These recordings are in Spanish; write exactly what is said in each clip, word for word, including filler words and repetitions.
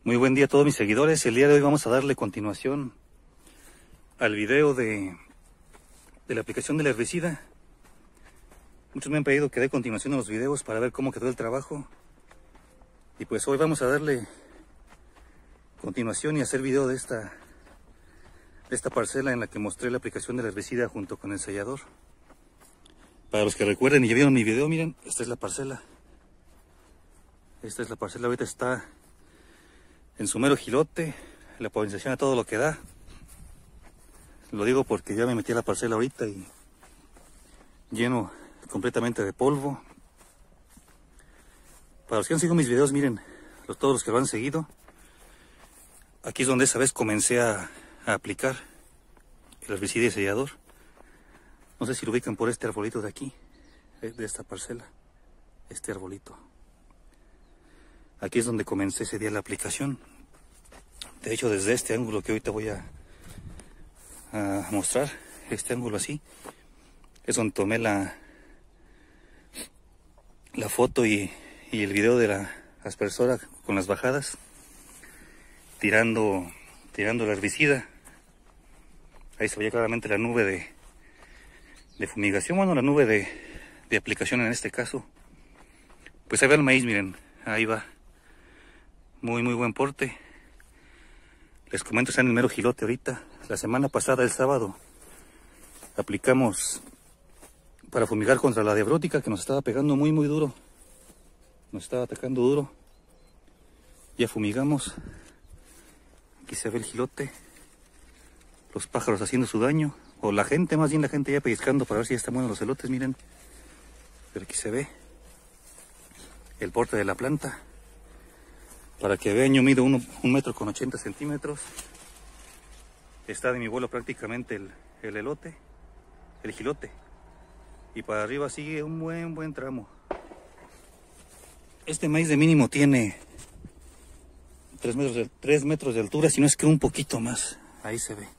Muy buen día a todos mis seguidores. El día de hoy vamos a darle continuación al video de, de la aplicación del herbicida. Muchos me han pedido que dé continuación a los videos para ver cómo quedó el trabajo. Y pues hoy vamos a darle continuación y hacer video de esta, de esta parcela en la que mostré la aplicación del herbicida junto con el sellador. Para los que recuerden y ya vieron mi video, miren, esta es la parcela. Esta es la parcela, ahorita está en su mero gilote, la polinización a todo lo que da. Lo digo porque ya me metí a la parcela ahorita y lleno completamente de polvo. Para los que han seguido mis videos, miren, los, todos los que lo han seguido, aquí es donde esa vez comencé a, a aplicar el herbicida y sellador. No sé si lo ubican por este arbolito de aquí, de esta parcela, este arbolito. Aquí es donde comencé ese día la aplicación. De hecho, desde este ángulo que ahorita voy a, a mostrar, este ángulo así, es donde tomé la, la foto y, y el video de la aspersora con las bajadas, tirando, tirando el herbicida. Ahí se veía claramente la nube de, de fumigación, bueno, la nube de, de aplicación en este caso. Pues ahí va el maíz, miren, ahí va. Muy, muy buen porte. Les comento, está en el mero gilote ahorita. La semana pasada, el sábado, aplicamos para fumigar contra la diabrótica que nos estaba pegando muy, muy duro. Nos estaba atacando duro. Ya fumigamos. Aquí se ve el gilote. Los pájaros haciendo su daño. O la gente, más bien la gente ya pellizcando para ver si ya están buenos los elotes, miren. Pero aquí se ve el porte de la planta. Para que vean, yo mido uno, un metro con ochenta centímetros. Está de mi vuelo prácticamente el, el elote, el gilote. Y para arriba sigue un buen, buen tramo. Este maíz de mínimo tiene tres metros de, tres metros de altura, si no es que un poquito más. Ahí se ve.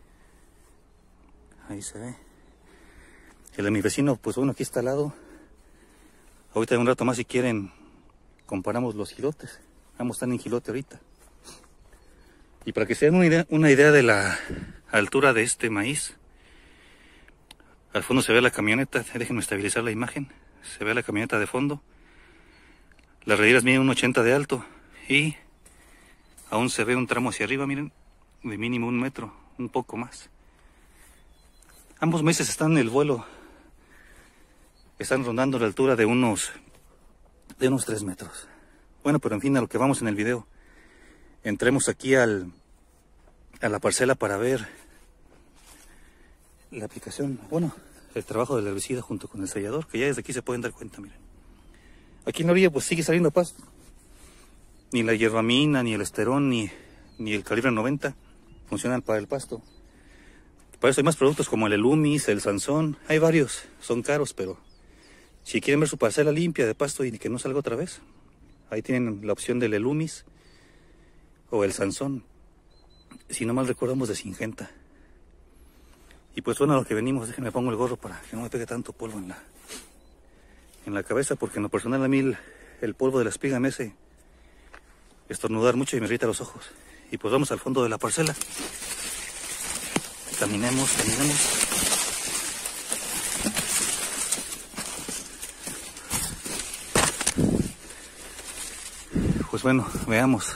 Ahí se ve. El de mi vecino, pues bueno, aquí está al lado. Ahorita en un rato más, si quieren, comparamos los gilotes. Ambos están en gilote ahorita. Y para que se den una idea, una idea de la altura de este maíz, al fondo se ve la camioneta. Déjenme estabilizar la imagen. Se ve la camioneta de fondo. Las rederas miden un ochenta de alto. Y aún se ve un tramo hacia arriba, miren, de mínimo un metro, un poco más. Ambos maíces están en el vuelo. Están rondando la altura de unos, de unos tres metros. Bueno, pero en fin, a lo que vamos en el video. Entremos aquí al, a la parcela para ver la aplicación, bueno, el trabajo del herbicida junto con el sellador, que ya desde aquí se pueden dar cuenta, miren. Aquí en la orilla pues sigue saliendo pasto. Ni la hierbamina, ni el esterón, ni, ni el calibre noventa funcionan para el pasto. Para eso hay más productos como el Elumis, el Sansón, hay varios, son caros, pero si quieren ver su parcela limpia de pasto y que no salga otra vez, ahí tienen la opción del Elumis o el Sansón. Si no mal recordamos, de Singenta. Y pues bueno, a lo que venimos, déjenme pongo el gorro para que no me pegue tanto polvo en la, en la cabeza, porque en lo personal a mí el, el polvo de la espiga me hace estornudar mucho y me irrita los ojos. Y pues vamos al fondo de la parcela. Caminemos, caminemos. Pues bueno, veamos.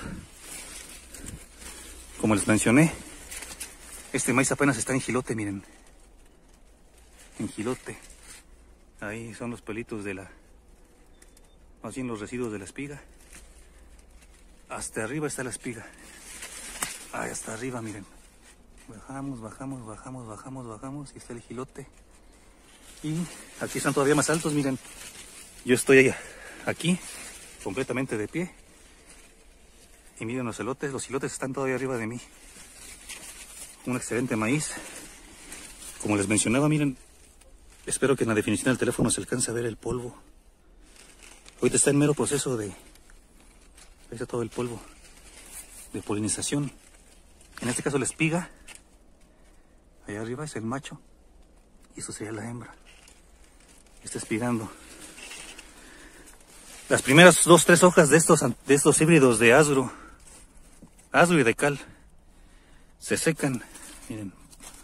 Como les mencioné, este maíz apenas está en gilote, miren. En gilote. Ahí son los pelitos de la... más bien los residuos de la espiga. Hasta arriba está la espiga. Ahí hasta arriba, miren. Bajamos, bajamos, bajamos, bajamos, bajamos. Y está el gilote. Y aquí están todavía más altos, miren. Yo estoy aquí, completamente de pie. Y miren los elotes, los elotes están todavía arriba de mí. Un excelente maíz. Como les mencionaba, miren, espero que en la definición del teléfono se alcance a ver el polvo. Ahorita está en mero proceso de... ahí está todo el polvo de polinización. En este caso la espiga. Allá arriba es el macho. Y eso sería la hembra. Está espigando. Las primeras dos, tres hojas de estos, de estos híbridos de Asgrow Aslo y Decal se secan, miren,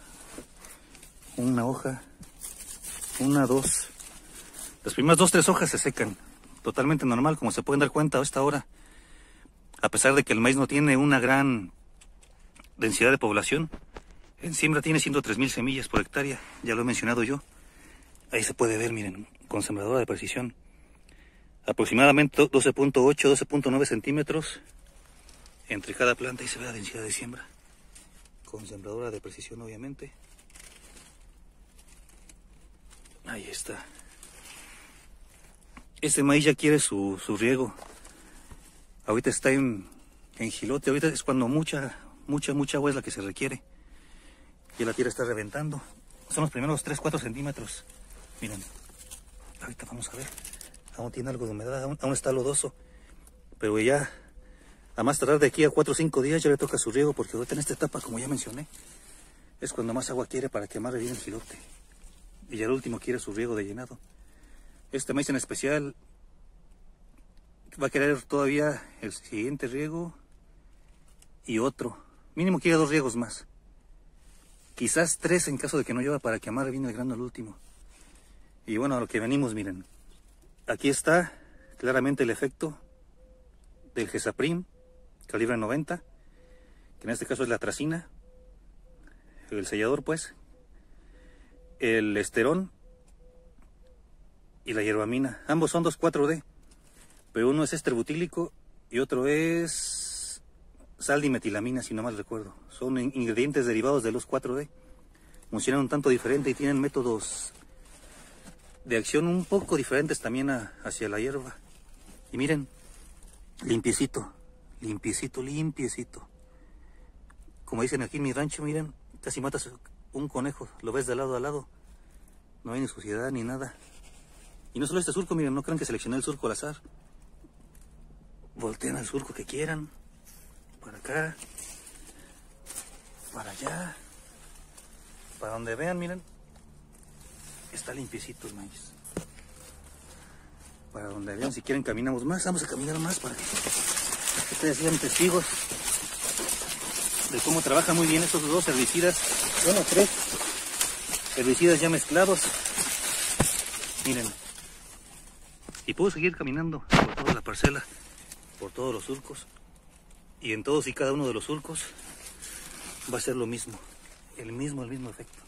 una hoja, una, dos, las primeras dos, tres hojas se secan, totalmente normal, como se pueden dar cuenta a esta hora, a pesar de que el maíz no tiene una gran densidad de población. En siembra tiene ciento tres mil semillas por hectárea, ya lo he mencionado yo. Ahí se puede ver, miren, con sembradora de precisión. Aproximadamente doce punto ocho, doce punto nueve centímetros entre cada planta. Ahí se ve la densidad de siembra. Con sembradora de precisión, obviamente. Ahí está. Este maíz ya quiere su, su riego. Ahorita está en, en jilote. Ahorita es cuando mucha, mucha, mucha agua es la que se requiere. Y la tierra está reventando. Son los primeros tres, cuatro centímetros. Miren. Ahorita vamos a ver. Aún tiene algo de humedad. Aún, aún está lodoso. Pero ya, a más tardar de aquí a cuatro o cinco días, ya le toca su riego. Porque ahorita en esta etapa, como ya mencioné, es cuando más agua quiere para que amarre bien el jilote. Y ya el último quiere su riego de llenado. Este maíz en especial va a querer todavía el siguiente riego y otro. Mínimo quiere dos riegos más. Quizás tres en caso de que no llueva para que amarre bien el grano al último. Y bueno, a lo que venimos, miren. Aquí está claramente el efecto del Gesaprim calibre noventa, que en este caso es la tracina, el sellador pues, el esterón y la hierbamina. Ambos son dos cuatro D, pero uno es éster butílico y otro es sal dimetilamina, si no mal recuerdo. Son ingredientes derivados de los cuatro D. Funcionan un tanto diferente y tienen métodos de acción un poco diferentes también a, hacia la hierba. Y miren, limpiecito, limpiecito, limpiecito. Como dicen aquí en mi rancho, miren, casi matas un conejo, lo ves de lado a lado. No hay ni suciedad ni nada. Y no solo este surco, miren, no crean que seleccioné el surco al azar. Voltean al surco que quieran. Para acá. Para allá. Para donde vean, miren. Está limpiecito el maíz. Para donde vean, si quieren caminamos más. Vamos a caminar más para que ustedes sean testigos de cómo trabajan muy bien estos dos herbicidas. Bueno, tres herbicidas ya mezclados. Miren. Y puedo seguir caminando por toda la parcela, por todos los surcos. Y en todos y cada uno de los surcos va a ser lo mismo. El mismo, el mismo efecto.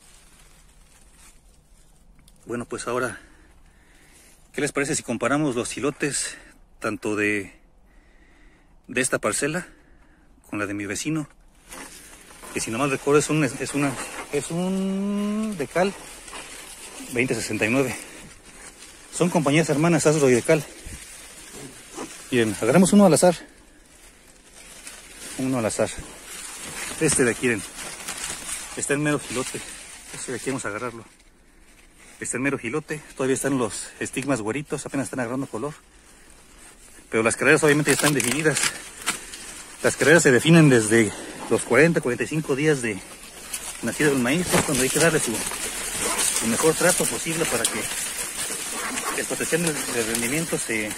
Bueno, pues ahora, ¿qué les parece si comparamos los jilotes tanto de, de esta parcela con la de mi vecino? Que si no mal recuerdo es un, es una, es un Decal veinte sesenta y nueve. Son compañías hermanas, Aslo y Decal. Bien, agarramos uno al azar. Uno al azar. Este de aquí, miren. Está en mero jilote. Este de aquí vamos a agarrarlo. Está en mero jilote. Todavía están los estigmas güeritos, apenas están agarrando color. Pero las carreras obviamente ya están definidas. Las carreras se definen desde los cuarenta, cuarenta y cinco días de nacido el maíz, es cuando hay que darle su, su mejor trato posible para que la explotación del, del rendimiento se,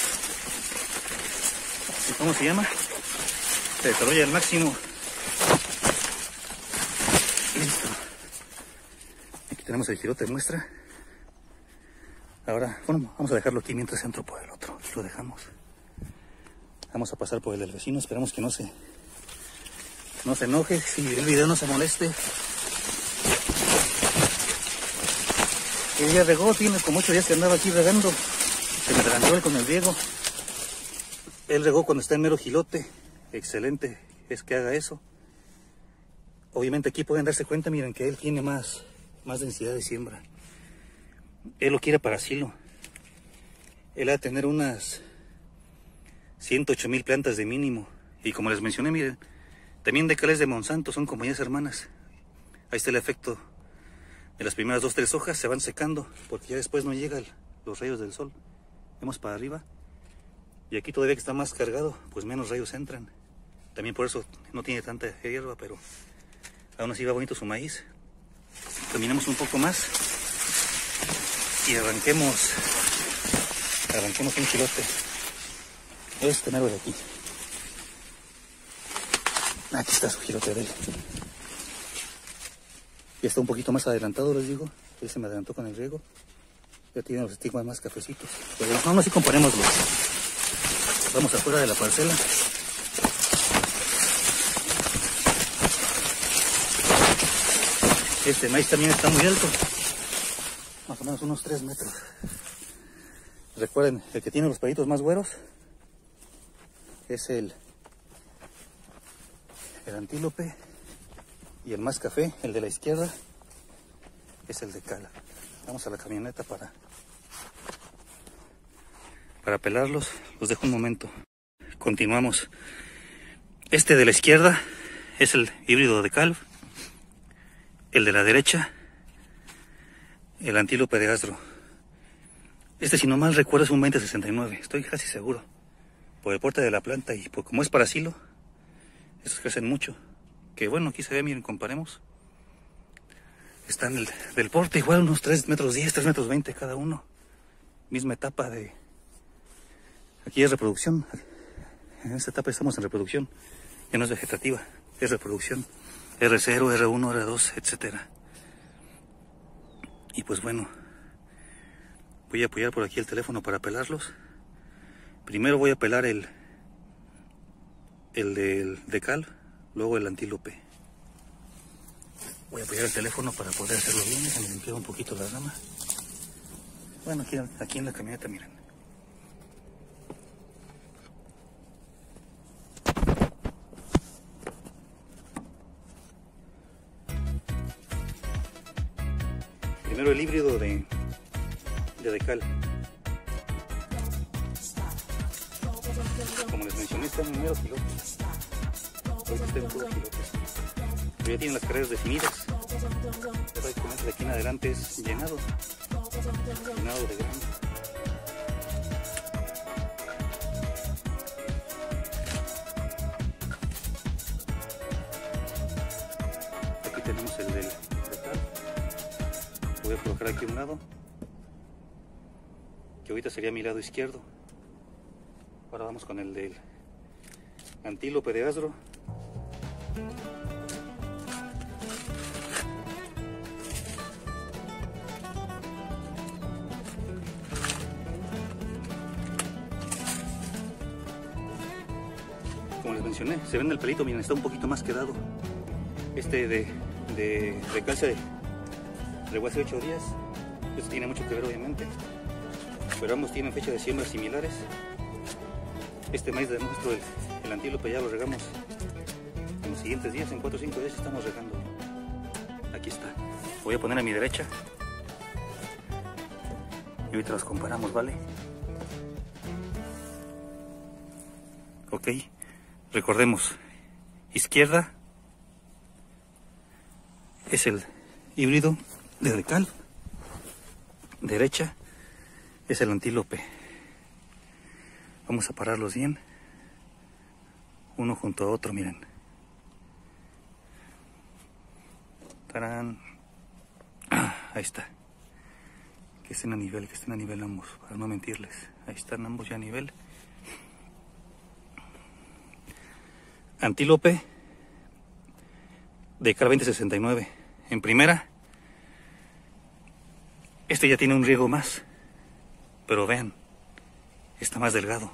¿cómo se llama? Se desarrolla al máximo. Listo. Aquí tenemos el jilote de muestra. Ahora, bueno, vamos a dejarlo aquí mientras entro por el otro. Aquí lo dejamos. Vamos a pasar por el del vecino. Esperamos que no se, no se enoje, si el video no se moleste. El día regó, tiene como ocho días que andaba aquí regando. Se me adelantó él con el riego. Él regó cuando está en mero jilote. Excelente es que haga eso. Obviamente aquí pueden darse cuenta, miren que él tiene más, más densidad de siembra. Él lo quiere para silo. Él va a tener unas ciento ocho mil plantas de mínimo. Y como les mencioné, miren, también Decal es de Monsanto, son compañías hermanas. Ahí está el efecto de las primeras dos, tres hojas, se van secando, porque ya después no llegan los rayos del sol. Vemos para arriba. Y aquí todavía que está más cargado, pues menos rayos entran. También por eso no tiene tanta hierba, pero aún así va bonito su maíz. Caminamos un poco más y arranquemos, arranquemos un jilote. Este mero de aquí. Aquí está su jilote de él. Ya está un poquito más adelantado, les digo. Ya se me adelantó con el riego. Ya tiene los estigmas más cafecitos. Pero aún así comparémoslos. Vamos afuera de la parcela. Este maíz también está muy alto. Más o menos unos tres metros. Recuerden, el que tiene los palitos más güeros es el, el antílope. Y el más café, el de la izquierda, es el de cala. Vamos a la camioneta para, para pelarlos. Los dejo un momento. Continuamos. Este de la izquierda es el híbrido de Calv. El de la derecha, el antílope de Asdro. Este, si no mal recuerdo, es un veinte sesenta y nueve. Estoy casi seguro. Por el porte de la planta y por como es para silo, estos crecen mucho. Que bueno, aquí se ve, miren, comparemos. Están del, del porte igual unos tres metros diez, tres metros veinte cada uno. Misma etapa de... Aquí es reproducción. En esta etapa estamos en reproducción. Ya no es vegetativa, es reproducción. R cero, R uno, R dos, etcétera. Y pues bueno, voy a apoyar por aquí el teléfono para pelarlos. Primero voy a pelar el, el de, de cal, luego el antílope. Voy a apoyar el teléfono para poder hacerlo bien. Déjenme limpiar un poquito la rama. Bueno, aquí, aquí en la camioneta, miren. Primero el híbrido de, de decal. Como les mencioné, está en número piloto. Hoy está en puro piloto. Pero ya tienen las carreras definidas. Ya prácticamente de aquí en adelante es llenado. Llenado de grano. Aquí tenemos el del decal. Voy a colocar aquí a un lado, que ahorita sería mi lado izquierdo. Ahora vamos con el del antílope de Asdro. Como les mencioné, se ven el pelito, miren, está un poquito más quedado. Este de, de, de calza de Llegó hace ocho días, eso tiene mucho que ver obviamente, pero ambos tienen fecha de siembra similares. Este maíz de nuestro, el, el antílope, ya lo regamos en los siguientes días, en cuatro o cinco días estamos regando. Aquí está. Voy a poner a mi derecha y ahorita los comparamos, ¿vale? Ok, recordemos, izquierda es el híbrido de decal, derecha es el antílope. Vamos a pararlos bien, uno junto a otro, miren. ¡Tarán! Ah, ahí está. Que estén a nivel, que estén a nivel ambos, para no mentirles. Ahí están ambos ya a nivel. Antílope de Cal veinte sesenta y nueve. En primera, este ya tiene un riego más, pero vean, está más delgado.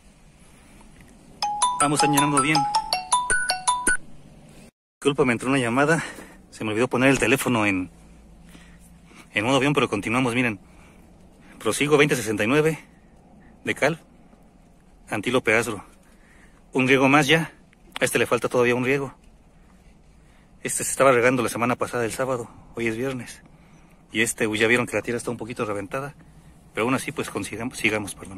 Vamos llenando bien. Disculpa, me entró una llamada, se me olvidó poner el teléfono en, en modo avión, pero continuamos, miren. Prosigo veinte sesenta y nueve de Cal, antílope Asdro. Un riego más ya, a este le falta todavía un riego. Este se estaba regando la semana pasada, el sábado, hoy es viernes. Y este, pues ya vieron que la tierra está un poquito reventada, pero aún así pues consigamos, sigamos, perdón.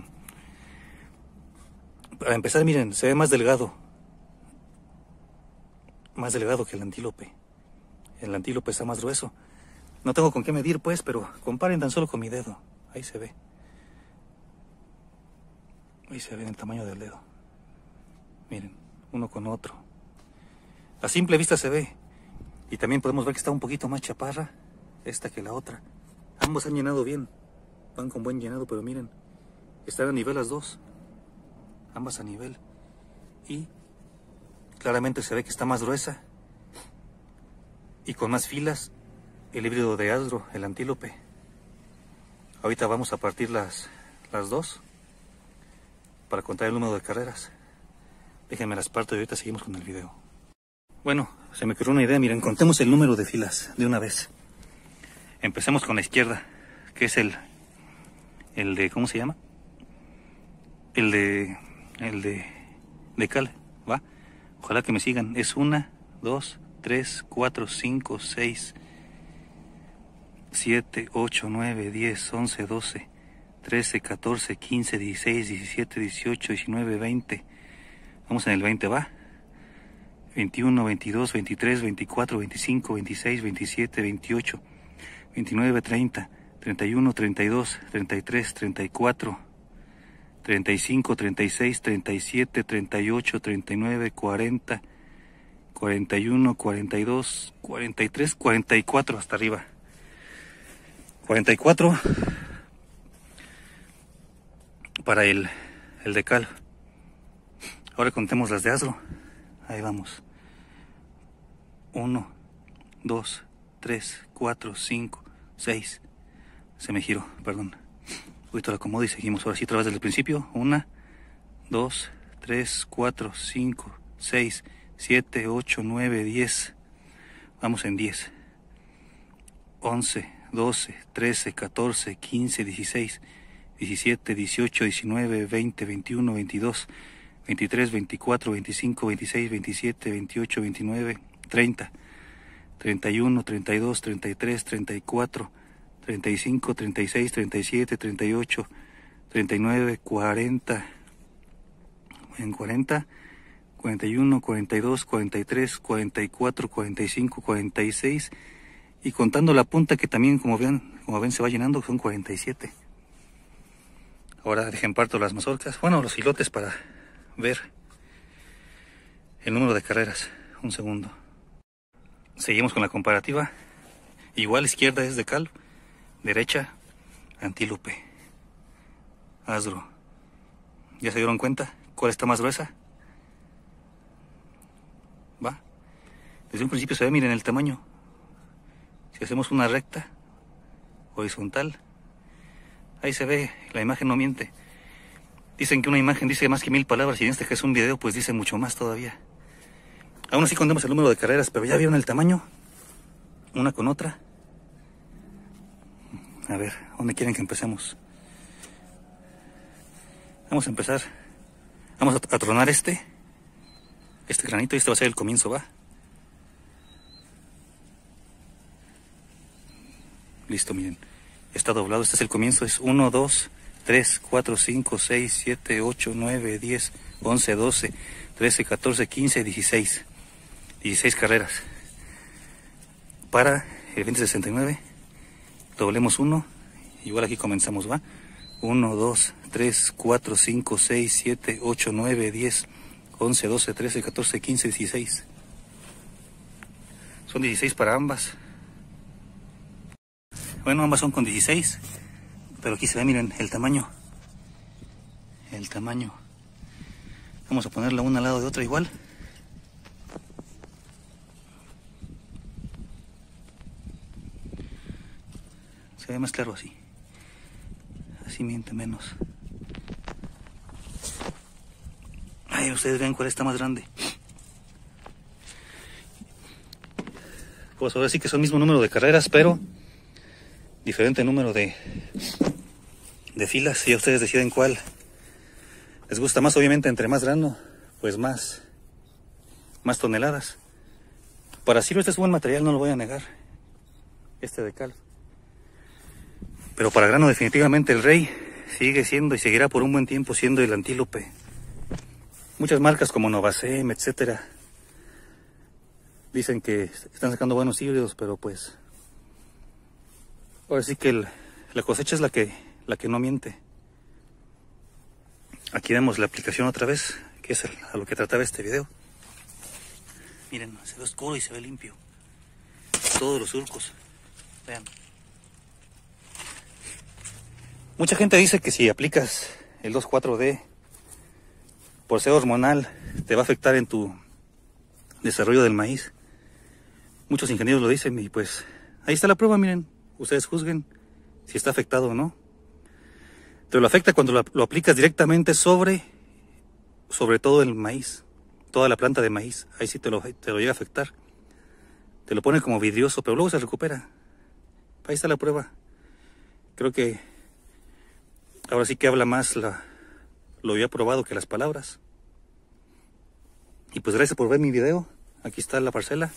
Para empezar, miren, se ve más delgado. Más delgado que el antílope. El antílope está más grueso. No tengo con qué medir pues, pero comparen tan solo con mi dedo. Ahí se ve. Ahí se ve el tamaño del dedo. Miren, uno con otro. A simple vista se ve. Y también podemos ver que está un poquito más chaparra esta que la otra. Ambos han llenado bien. Van con buen llenado, pero miren, están a nivel las dos. Ambas a nivel. Y claramente se ve que está más gruesa y con más filas el híbrido de Asdro, el antílope. Ahorita vamos a partir las, las dos para contar el número de carreras. Déjenme las parto y ahorita seguimos con el video. Bueno, se me ocurrió una idea. Miren, contemos el número de filas de una vez. Empecemos con la izquierda, que es el, el de, ¿cómo se llama? El de, el de, de cal, ¿va? Ojalá que me sigan. Es una, dos, tres, cuatro, cinco, seis, siete, ocho, nueve, diez, once, doce, trece, catorce, quince, dieciséis, diecisiete, dieciocho, diecinueve, veinte. Vamos en el veinte, ¿va? veintiuno, veintidós, veintitrés, veinticuatro, veinticinco, veintiséis, veintisiete, veintiocho, veintinueve, treinta, treinta y uno, treinta y dos, treinta y tres, treinta y cuatro, treinta y cinco, treinta y seis, treinta y siete, treinta y ocho, treinta y nueve, cuarenta, cuarenta y uno, cuarenta y dos, cuarenta y tres, cuarenta y cuatro hasta arriba. cuarenta y cuatro para el, el de cal. Ahora contemos las de Asdro. Ahí vamos. uno, dos, tres, cuatro, cinco, seis. Se me giró, perdón. Ahorita lo acomodo y seguimos. Ahora sí, otra vez desde el principio. uno, dos, tres, cuatro, cinco, seis, siete, ocho, nueve, diez. Vamos en diez. once, doce, trece, catorce, quince, dieciséis, diecisiete, dieciocho, diecinueve, veinte, veintiuno, veintidós, veintitrés, veinticuatro, veinticinco, veintiséis, veintisiete, veintiocho, veintinueve, treinta, treinta y uno, treinta y dos, treinta y tres, treinta y cuatro, treinta y cinco, treinta y seis, treinta y siete, treinta y ocho, treinta y nueve, cuarenta, en cuarenta, cuarenta y uno, cuarenta y dos, cuarenta y tres, cuarenta y cuatro, cuarenta y cinco, cuarenta y seis, y contando la punta que también, como ven, como ven se va llenando, son cuarenta y siete. Ahora dejen parto las mazorcas, bueno, los hilotes para ver el número de carreras. Un segundo. Seguimos con la comparativa. Igual izquierda es de cal, derecha antílope. Asdro. ¿Ya se dieron cuenta cuál está más gruesa? Va. Desde un principio se ve, miren el tamaño. Si hacemos una recta horizontal, ahí se ve, la imagen no miente. Dicen que una imagen dice más que mil palabras y en este que es un video pues dice mucho más todavía. Aún así contemos el número de carreras, pero ya vieron el tamaño, una con otra. A ver, ¿dónde quieren que empecemos? Vamos a empezar. Vamos a, a tronar este, este granito y este va a ser el comienzo, ¿va? Listo, miren, está doblado, este es el comienzo, es uno, dos, tres, cuatro, cinco, seis, siete, ocho, nueve, diez, once, doce, trece, catorce, quince, dieciséis. dieciséis carreras. Para el veinte sesenta y nueve, doblemos uno, igual aquí comenzamos, ¿va? uno, dos, tres, cuatro, cinco, seis, siete, ocho, nueve, diez, once, doce, trece, catorce, quince, dieciséis. Son dieciséis para ambas. Bueno, ambas son con dieciséis, pero aquí se ve, miren, el tamaño. El tamaño. Vamos a ponerla una al lado de otra igual. Se ve más claro así. Así miente menos. Ahí ustedes ven cuál está más grande. Pues ahora sí que son el mismo número de carreras, pero diferente número de, de filas. Y ustedes deciden cuál les gusta más. Obviamente entre más grano, pues más, más toneladas. Para Silo este es un buen material, no lo voy a negar. Este de cal. Pero para grano definitivamente el rey sigue siendo y seguirá por un buen tiempo siendo el antílope. Muchas marcas como Novacem, etcétera, dicen que están sacando buenos híbridos, pero pues ahora sí que el, la cosecha es la que, la que no miente. Aquí vemos la aplicación otra vez, que es el, a lo que trataba este video. Miren, se ve oscuro y se ve limpio. Todos los surcos. Vean. Mucha gente dice que si aplicas el dos cuatro D por ser hormonal te va a afectar en tu desarrollo del maíz. Muchos ingenieros lo dicen y pues ahí está la prueba, miren. Ustedes juzguen si está afectado o no. Te lo afecta cuando lo, lo aplicas directamente sobre, sobre todo el maíz, toda la planta de maíz. Ahí sí te lo, te lo llega a afectar. Te lo pone como vidrioso, pero luego se recupera. Ahí está la prueba. Creo que ahora sí que habla más la, lo había probado que las palabras. Y pues gracias por ver mi video. Aquí está la parcela.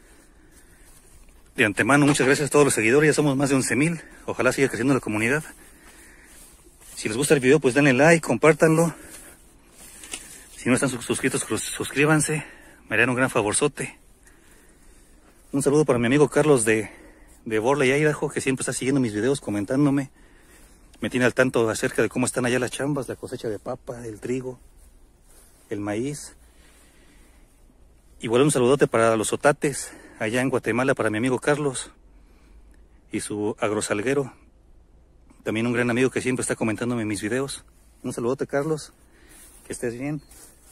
De antemano, muchas gracias a todos los seguidores. Ya somos más de once mil. Ojalá siga creciendo la comunidad. Si les gusta el video, pues denle like, compártanlo. Si no están suscritos, suscríbanse. Me harían un gran favorzote. Un saludo para mi amigo Carlos de, de Borley, Idaho, que siempre está siguiendo mis videos, comentándome. Me tiene al tanto acerca de cómo están allá las chambas, la cosecha de papa, el trigo, el maíz. Igual un saludote para los otates, allá en Guatemala, para mi amigo Carlos y su agrosalguero. También un gran amigo que siempre está comentándome mis videos. Un saludote, Carlos, que estés bien.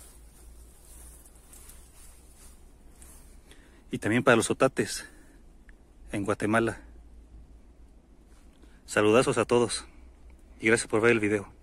Y también para los otates en Guatemala. Saludazos a todos y gracias por ver el video.